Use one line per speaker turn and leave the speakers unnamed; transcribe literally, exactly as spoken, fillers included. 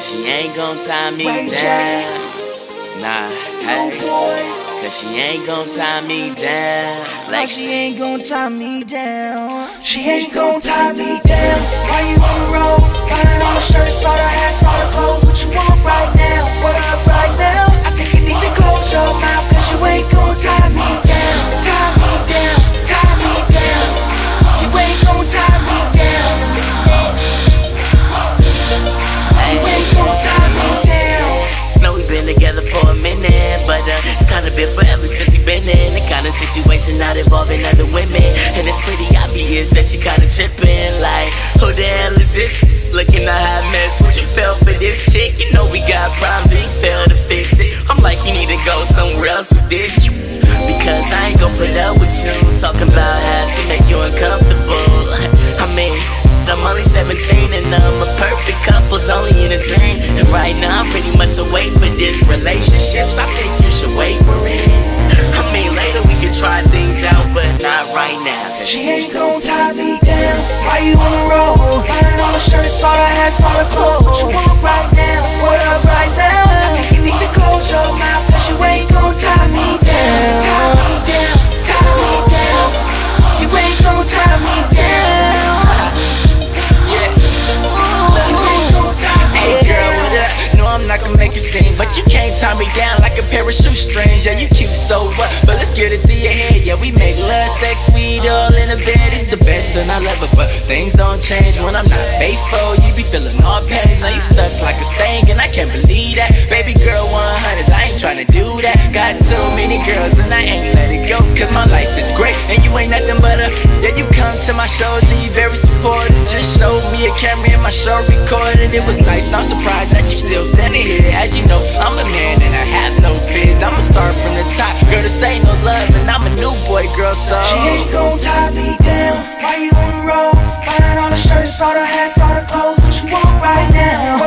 she ain't gon' tie me down. Nah, hey, cause she ain't gon' tie me down. Like
she ain't gon' tie me down. She ain't gon' tie me down. Why you on the road? Buying all the shirts, all the hats, all the clothes. What you want right now? What up right now? I think you need to close your mouth, cause you ain't gon' tie me down. Tie me down, tie me down. You ain't gon' tie me down. You ain't gon' tie me down.
Know we been together for a minute, but uh, it's kinda been forever since we been in the kind of situation not involving other women. And it's pretty obvious that you kinda tripping. Like, who the hell is this? Looking a hot mess, would you fell for this chick? You know we got problems and you fail to fix it. I'm like, you need to go somewhere else with this, because I ain't gon' put up with you talking about how she make you uncomfortable. I mean, I'm only seventeen and I'm a perfect couple's only in a dream. And right now I'm pretty much away for this relationship, so I think you should wait for it. I mean, later we can try things out, but not right now.
She ain't gon' tie me down. Why you on the road? Buying all the shirts, all the hats, all the clothes. What you want right now? What up right now? I think you need to close your mouth, cause you ain't gon' tie me down. Tie me down, tie me down. You ain't gon' tie me down.
I'm not gonna make it seem, but you can't tie me down like a pair of shoestrings. Yeah, you cute, so what? But let's get it through your head. Yeah, we make love, sex, weed, all in the bed. It's the best and I love it, but things don't change when I'm not faithful. You be feeling all pain, now you stuck like a stain, and I can't believe that. Baby girl, one hundred, I ain't tryna do that. Got too many girls and I ain't let it go, cause my life is great and you ain't nothing but a. Yeah, you come to my shows and you very supportive. Just showed me a camera and my show recorded. It was nice, I'm surprised that you still standing here. As you know, I'm a man and I have no fears. I'ma start from the top, girl, this ain't no love, and I'm a new boy, girl, so
she ain't gon' tie me down. Why you on the road? Buying all the shirts, all the hats, all the clothes. What you want right now?